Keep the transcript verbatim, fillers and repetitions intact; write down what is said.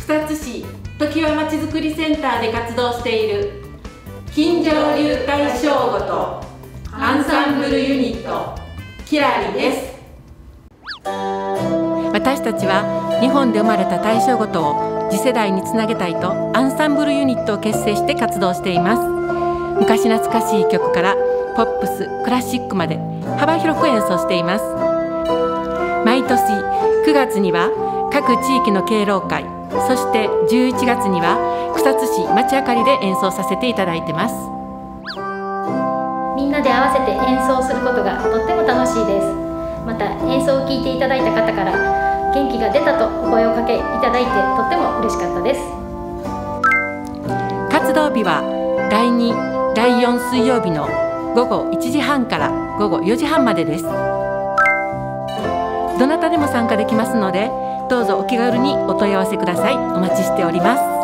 草津市常盤まちづくりセンターで活動している金城流大正ごとアンサンブルユニットキラリです。 私たちは日本で生まれた大正ごとを次世代につなげたいとアンサンブルユニットを結成して活動しています。昔懐かしい曲からポップス、クラシックまで幅広く演奏しています。毎年くがつには各地域の敬老会、そしてじゅういちがつには草津市町あかりで演奏させていただいてます。 みんなで合わせて演奏することがとっても楽しいです。また演奏を聴いていただいた方から元気が出たとお声をかけいただいてとっても嬉しかったです。 活動日はだいに、だいよん水曜日のごごいちじはんからごごよじはんまでです。どなたでも参加できますので、どうぞお気軽にお問い合わせください。お待ちしております。